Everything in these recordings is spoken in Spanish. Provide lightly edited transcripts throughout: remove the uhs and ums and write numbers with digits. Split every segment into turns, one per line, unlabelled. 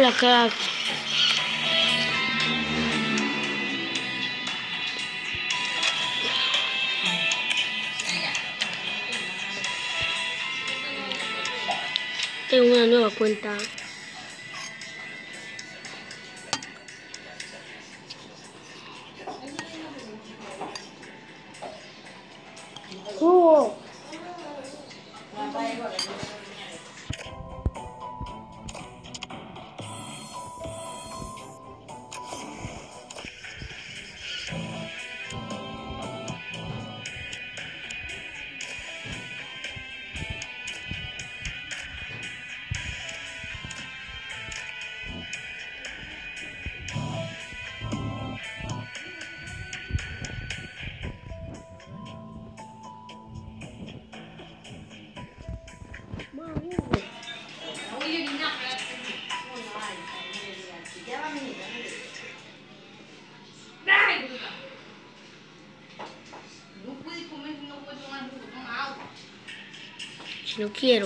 Hola, crack. Tengo una nueva cuenta. Si no quiero.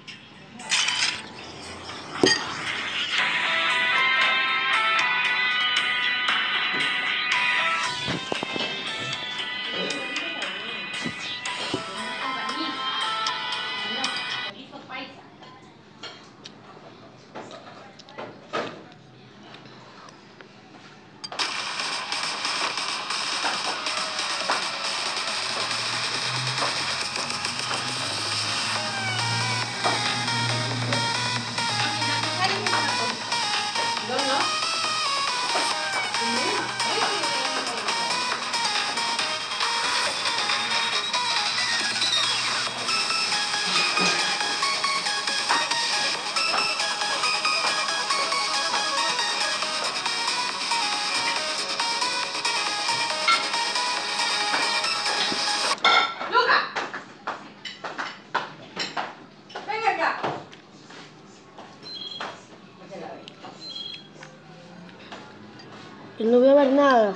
Yo no voy a ver nada.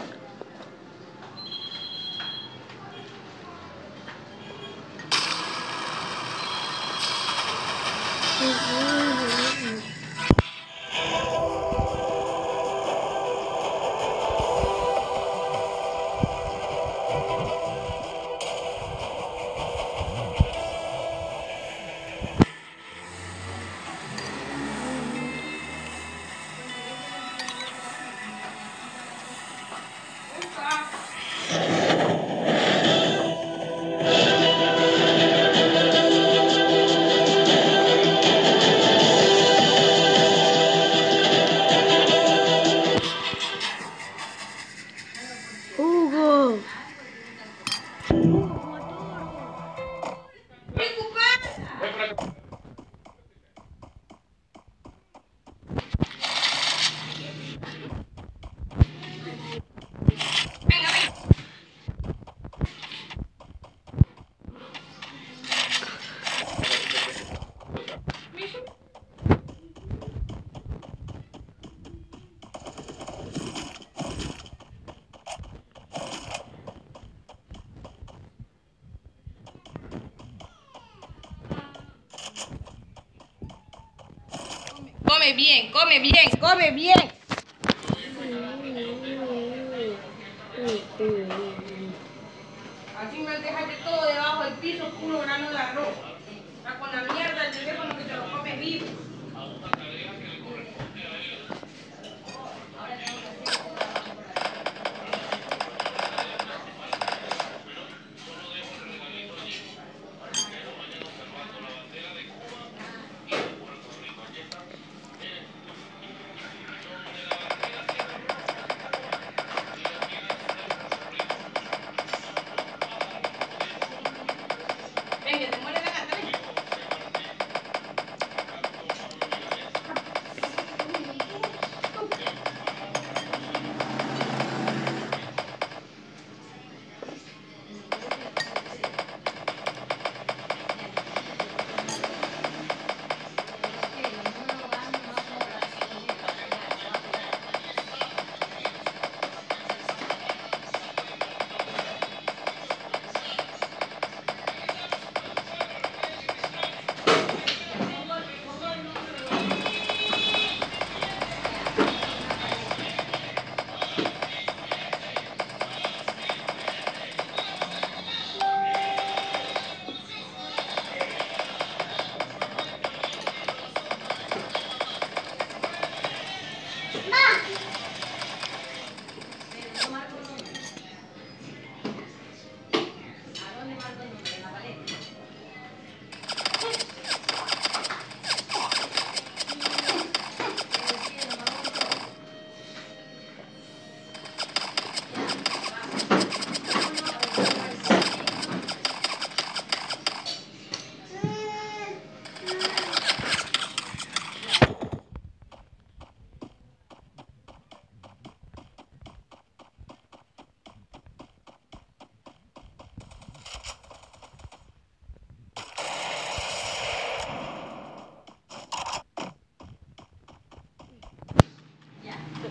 Hugo.
Come bien, come bien, come bien. Así me dejaste todo debajo del piso, puro grano de arroz. Está con la mierda del teléfono que te lo comes vivo.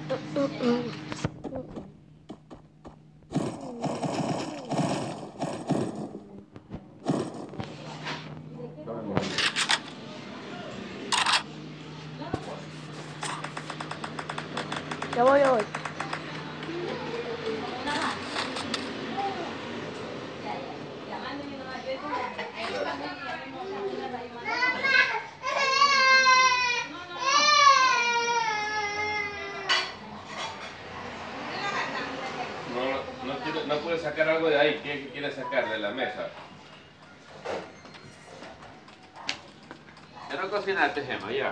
Ya voy, ya voy.
No puede sacar algo de ahí. ¿Qué quiere sacar de la mesa? Ya no cocinaste, Gemma, ya.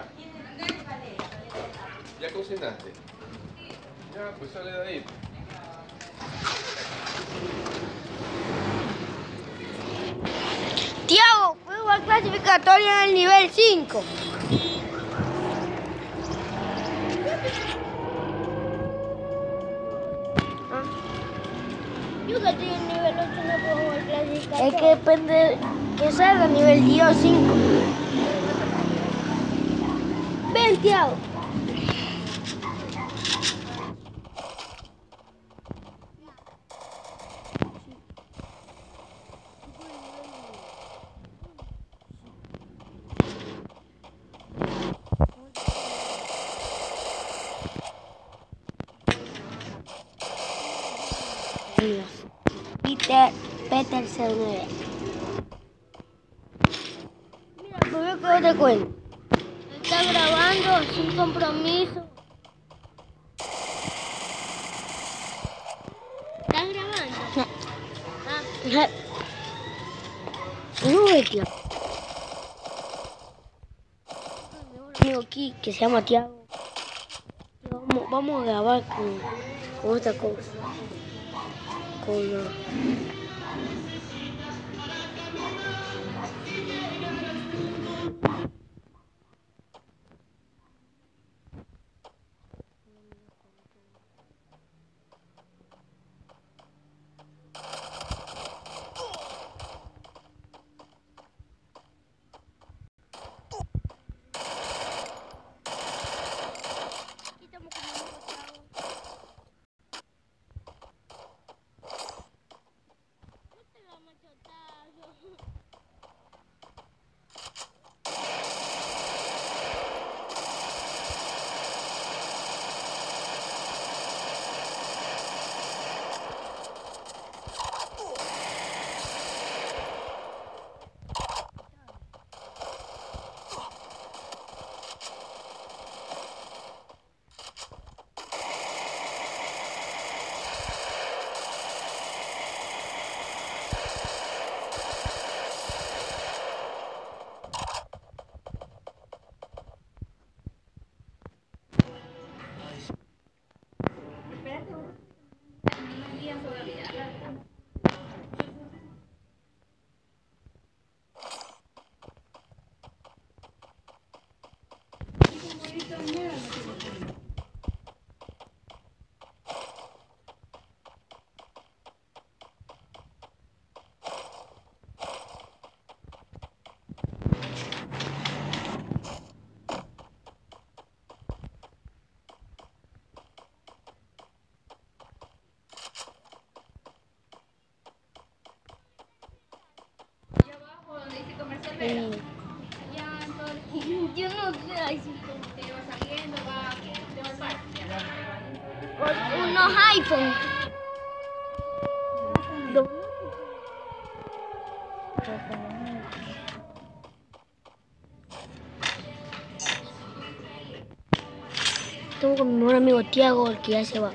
¿Ya cocinaste? Ya, pues sale de ahí.
Tiago, fue jugar clasificatoria en el nivel 5.
Yo que estoy en nivel 8 no puedo jugar clasificatoria.
Es que depende que salga nivel 10 o 5. Ven, Tiago. Peter se mueve. Mira, pues yo que te cuento. Está grabando sin compromiso.
¿Estás grabando?
No, tío. Mi mejor amigo aquí, que se llama Tiago. Vamos a grabar con esta cosa.
Yo no sé, ay, sí, unos iPhone.
Tengo con mi mejor amigo Tiago, el que ya se va.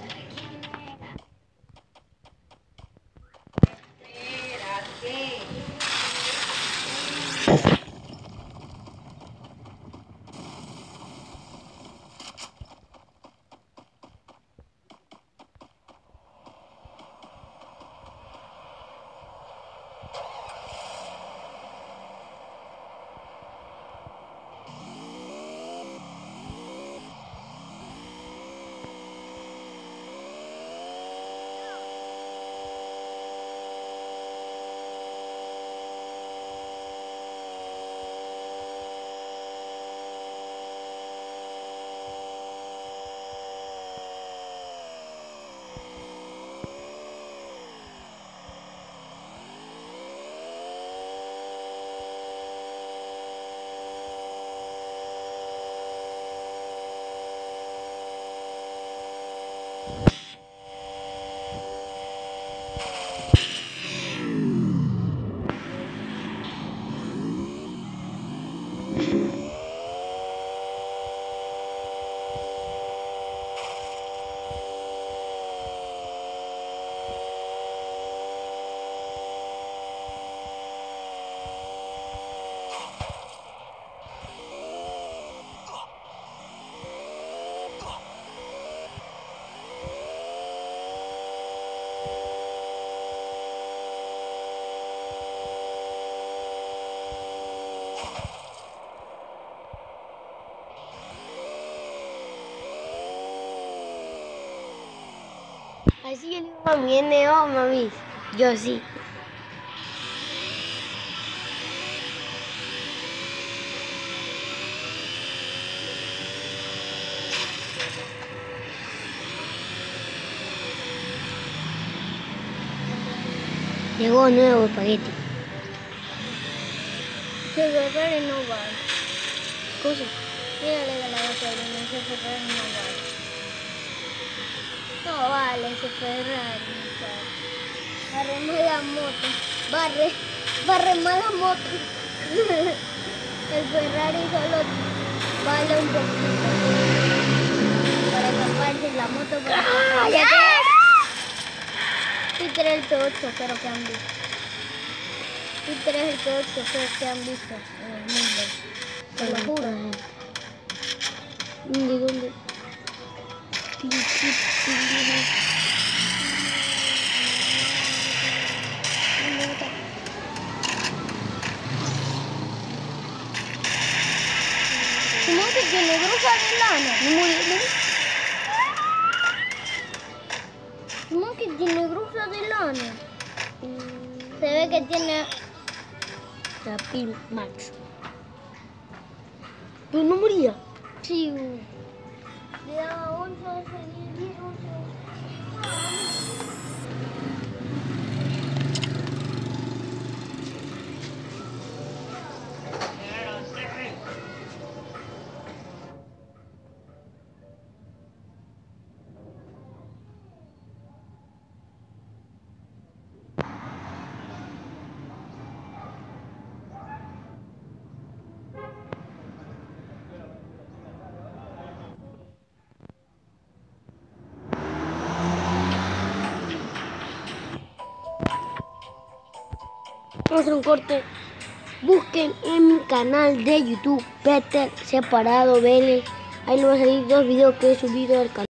Así yo digo, mami, N.O. mami. Yo sí. Llegó nuevo espagueti.
Se Ferrari no vale.
Cosa.
Mírale de la gasolina, ese Ferrari no vale. No vale ese Ferrari, muchacho. Barre más la moto. Barre más la moto. El Ferrari solo vale un poquito. Para escaparse la moto para
¡Cállate!
Peter es el peor chofero que han visto. Peter es el peor chofero que han visto en el mundo. Te lo juro.
¿De dónde?
¿Cómo que tiene grupa de lana? ¿Cómo que tiene grupa de lana? Se ve que tiene...
Rapid Max. ¿Pero no moría?
Sí. Le daba 11, 10, 11.
Vamos a hacer un corte. Busquen en mi canal de YouTube Peter Separado Vélez. Ahí le van a salir 2 videos que he subido al canal.